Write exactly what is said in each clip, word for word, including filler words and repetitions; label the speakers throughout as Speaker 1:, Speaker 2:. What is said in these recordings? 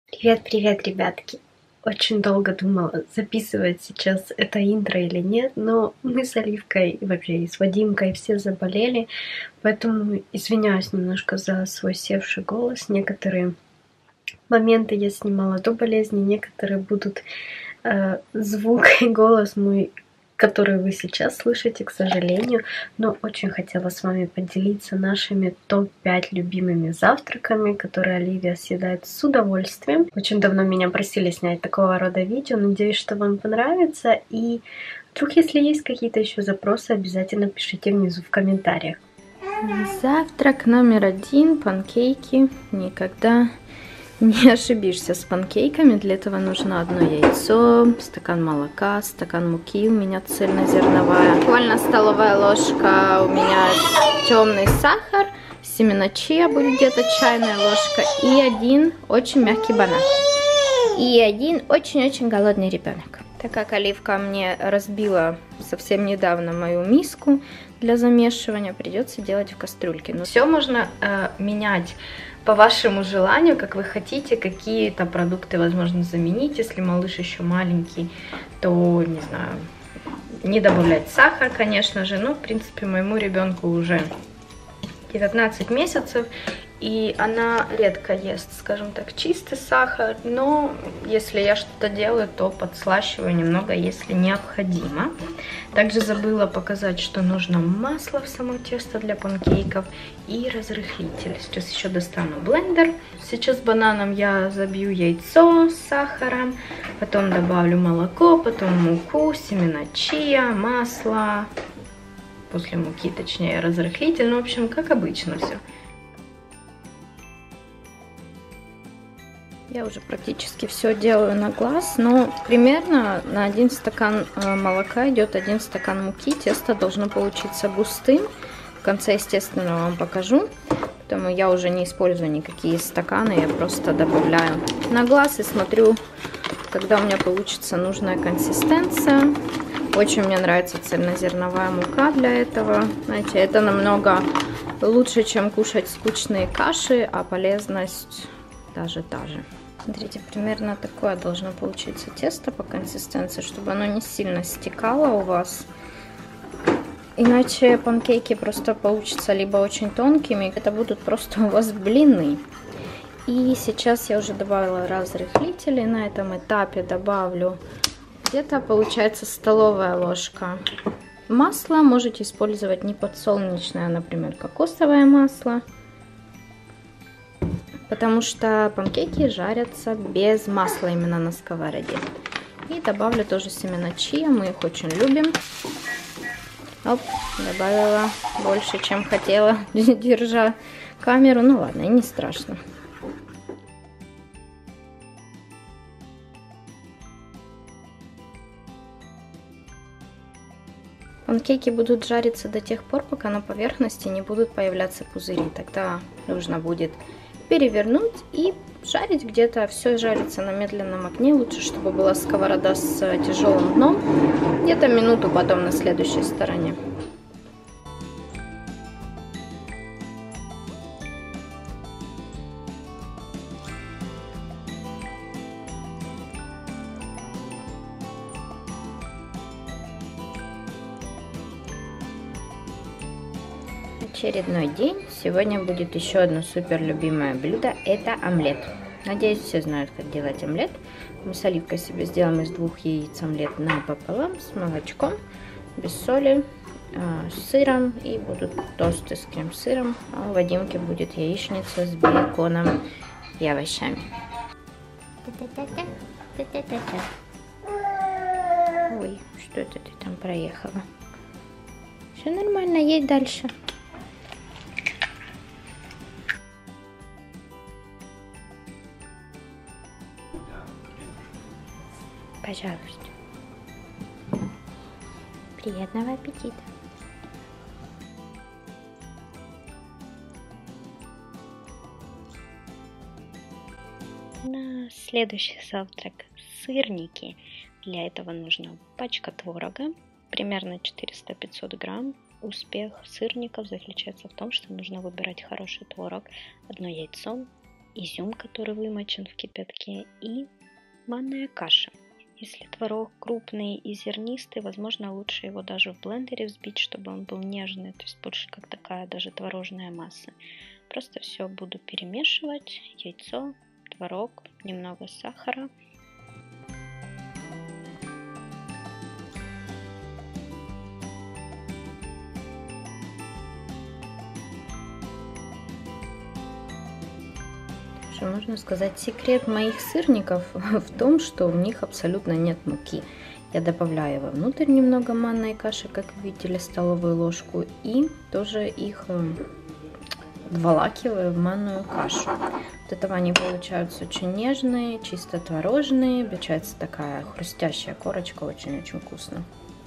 Speaker 1: Привет-привет, ребятки! Очень долго думала, записывать сейчас это интро или нет, но мы с Оливкой, и вообще и с Вадимкой все заболели, поэтому извиняюсь немножко за свой севший голос. Некоторые моменты я снимала до болезни, некоторые будут э, звук и голос мой, который вы сейчас слышите, к сожалению, но очень хотела с вами поделиться нашими топ пять любимыми завтраками, которые Оливия съедает с удовольствием. Очень давно меня просили снять такого рода видео, надеюсь, что вам понравится, и вдруг, если есть какие-то еще запросы, обязательно пишите внизу в комментариях.
Speaker 2: Завтрак номер один, панкейки. Никогда не ошибишься с панкейками. Для этого нужно одно яйцо, стакан молока, стакан муки, у меня цельнозерновая. Буквально столовая ложка у меня темный сахар, семена чиа будет где-то чайная ложка и один очень мягкий банан. И один очень-очень голодный ребенок. Так как Оливка мне разбила совсем недавно мою миску для замешивания, придется делать в кастрюльке. Но все можно э, менять по вашему желанию, как вы хотите. Какие-то продукты возможно заменить. Если малыш еще маленький, то, не знаю, не добавлять сахар, конечно же. Но, в принципе, моему ребенку уже девятнадцать месяцев. И она редко ест, скажем так, чистый сахар, но если я что-то делаю, то подслащиваю немного, если необходимо. Также забыла показать, что нужно масло в само тесто для панкейков и разрыхлитель. Сейчас еще достану блендер. Сейчас бананом я забью яйцо с сахаром, потом добавлю молоко, потом муку, семена чиа, масло. После муки, точнее, разрыхлитель. Ну, в общем, как обычно все. Я уже практически все делаю на глаз, но примерно на один стакан молока идет один стакан муки. Тесто должно получиться густым. В конце, естественно, вам покажу. Поэтому я уже не использую никакие стаканы, я просто добавляю на глаз и смотрю, когда у меня получится нужная консистенция. Очень мне нравится цельнозерновая мука для этого. Знаете, это намного лучше, чем кушать скучные каши, а полезность даже та же. Смотрите, примерно такое должно получиться тесто по консистенции, чтобы оно не сильно стекало у вас. Иначе панкейки просто получатся либо очень тонкими, это будут просто у вас блины. И сейчас я уже добавила разрыхлители. На этом этапе добавлю где-то, получается, столовая ложка масла. Можете использовать не подсолнечное, а, например, кокосовое масло. Потому что панкейки жарятся без масла именно на сковороде. И добавлю тоже семена чиа, мы их очень любим. Оп, добавила больше, чем хотела, держа камеру. Ну ладно, и не страшно. Панкейки будут жариться до тех пор, пока на поверхности не будут появляться пузыри. Тогда нужно будет перевернуть и жарить где-то. Все жарится на медленном огне. Лучше, чтобы была сковорода с тяжелым дном. Где-то минуту потом на следующей стороне. Очередной день. Сегодня будет еще одно супер любимое блюдо. Это омлет. Надеюсь, все знают, как делать омлет. Мы с Оливкой себе сделаем из двух яиц омлет напополам с молочком, без соли, с сыром. И будут тосты с крем-сыром. А у Вадимки будет яичница с беконом и овощами. Ой, что это ты там проехала? Все нормально, едь дальше. Пожалуйста. Приятного аппетита. На следующий завтрак сырники. Для этого нужна пачка творога, примерно четыреста-пятьсот грамм. Успех сырников заключается в том, что нужно выбирать хороший творог, одно яйцо изюм, который вымочен в кипятке, и манная каша. Если творог крупный и зернистый, возможно, лучше его даже в блендере взбить, чтобы он был нежный, то есть больше как такая даже творожная масса. Просто все буду перемешивать: яйцо, творог, немного сахара. Можно сказать, секрет моих сырников в том, что в них абсолютно нет муки. Я добавляю вовнутрь немного манной каши, как вы видели, столовую ложку, и тоже их вволакиваю в манную кашу. От этого они получаются очень нежные, чисто творожные, получается такая хрустящая корочка, очень-очень вкусно.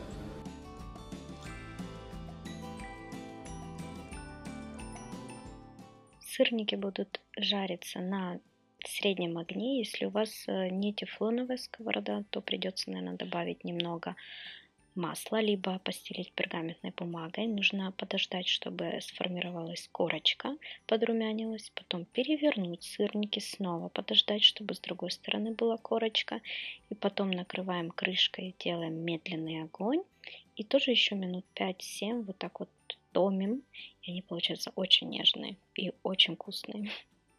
Speaker 2: Сырники будут жариться на среднем огне. Если у вас не тефлоновая сковорода, то придется, наверное, добавить немного масла, либо постелить пергаментной бумагой. Нужно подождать, чтобы сформировалась корочка, подрумянилась, потом перевернуть сырники, снова подождать, чтобы с другой стороны была корочка, и потом накрываем крышкой, делаем медленный огонь, и тоже еще минут пять-семь вот так вот томим, и они получаются очень нежные и очень вкусные.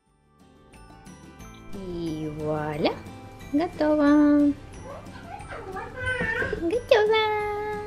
Speaker 2: И вуаля! Готово! Готово!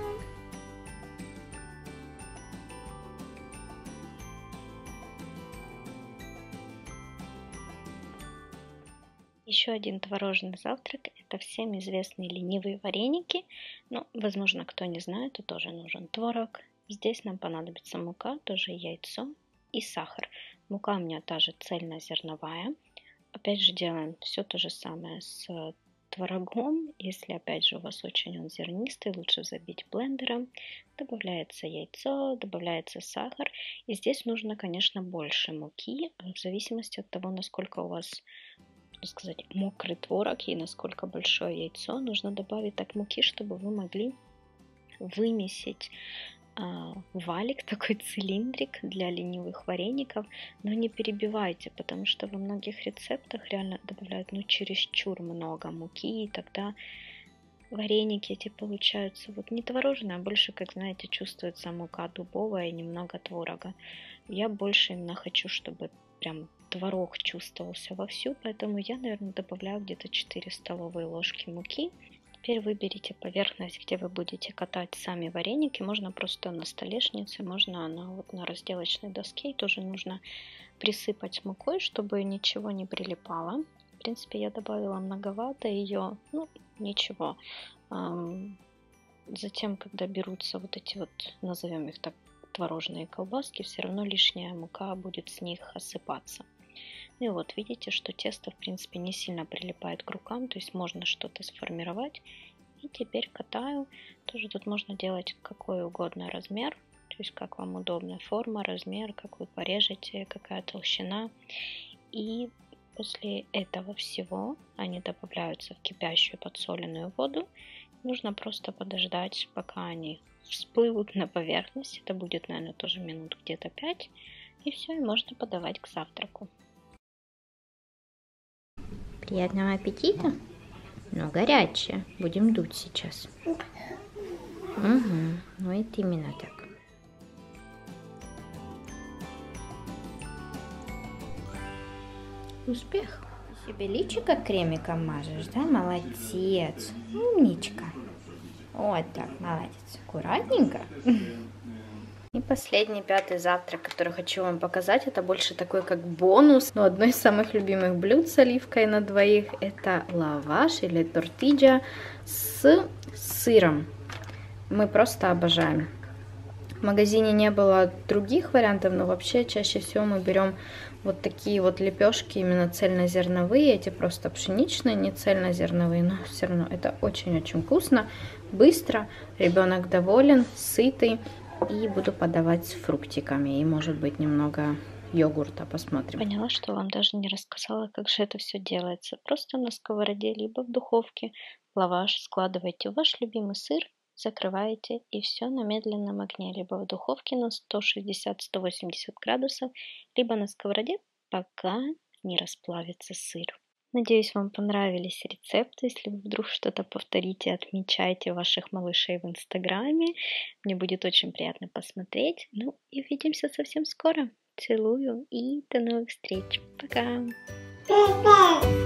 Speaker 2: Еще один творожный завтрак — это всем известные ленивые вареники. Но, возможно, кто не знает, то тоже нужен творог. Здесь нам понадобится мука, тоже яйцо и сахар. Мука у меня та же цельнозерновая. Опять же делаем все то же самое с творогом. Если опять же у вас очень он зернистый, лучше забить блендером. Добавляется яйцо, добавляется сахар. И здесь нужно, конечно, больше муки, в зависимости от того, насколько у вас, так сказать, мокрый творог и насколько большое яйцо. Нужно добавить так муки, чтобы вы могли вымесить а, валик, такой цилиндрик для ленивых вареников, но не перебивайте, потому что во многих рецептах реально добавляют ну чересчур много муки, и тогда вареники эти получаются вот не творожные, а больше, как знаете, чувствуется мука дубовая и немного творога. Я больше именно хочу, чтобы прям творог чувствовался вовсю, поэтому я, наверное, добавляю где-то четыре столовые ложки муки. Теперь выберите поверхность, где вы будете катать сами вареники. Можно просто на столешнице, можно на, вот на разделочной доске. И тоже нужно присыпать мукой, чтобы ничего не прилипало. В принципе, я добавила многовато ее, ну ничего. Затем, когда берутся вот эти вот, назовем их так, творожные колбаски, все равно лишняя мука будет с них осыпаться. Ну и вот видите, что тесто в принципе не сильно прилипает к рукам, то есть можно что-то сформировать. И теперь катаю. Тоже тут можно делать какой угодно размер, то есть как вам удобно, форма, размер, как вы порежете, какая толщина. И после этого всего они добавляются в кипящую подсоленную воду. Нужно просто подождать, пока они всплывут на поверхность. Это будет, наверное, тоже минут где-то пять. И все, и можно подавать к завтраку. Приятного аппетита! Но горячее. Будем дуть сейчас. Угу. Ну это именно так. Успех! Себе личико кремиком мажешь, да? Молодец! Умничка! Вот так, молодец. Аккуратненько. И последний, пятый завтрак, который хочу вам показать, это больше такой как бонус. Но одно из самых любимых блюд с оливкой на двоих — это лаваш или тортилья с сыром. Мы просто обожаем. В магазине не было других вариантов, но вообще чаще всего мы берем вот такие вот лепешки, именно цельнозерновые. Эти просто пшеничные, не цельнозерновые, но все равно это очень-очень вкусно, быстро. Ребенок доволен, сытый. И буду подавать с фруктиками и, может быть, немного йогурта. Посмотрим. Поняла, что вам даже не рассказала, как же это все делается. Просто на сковороде, либо в духовке лаваш складываете в ваш любимый сыр, закрываете, и все на медленном огне, либо в духовке на сто шестьдесят — сто восемьдесят градусов, либо на сковороде, пока не расплавится сыр. Надеюсь, вам понравились рецепты. Если вы вдруг что-то повторите, отмечайте ваших малышей в инстаграме. Мне будет очень приятно посмотреть. Ну и увидимся совсем скоро. Целую и до новых встреч. Пока!